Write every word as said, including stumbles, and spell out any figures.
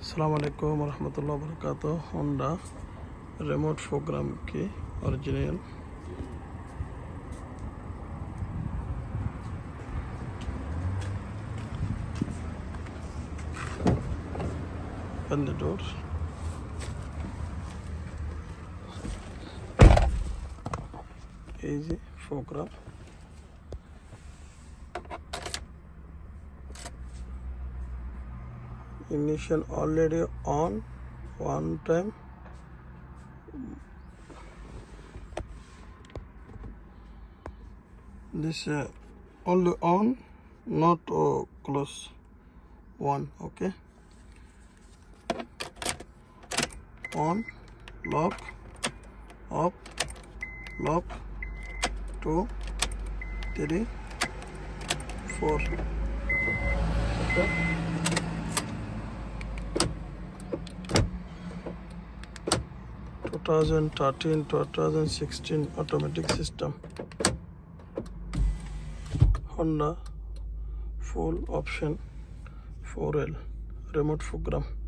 अस्सलाम वालेकुम वरहमतुल्लाहि वबरकातुहू। होंडा रिमोट प्रोग्राम की original open the door. Easy program. Ignition already on. One time this uh, only on, not uh, close. One, okay. On, lock, up, lock, two, three, four. Okay. twenty thirteen twenty sixteen automatic system. Honda full option four L remote program.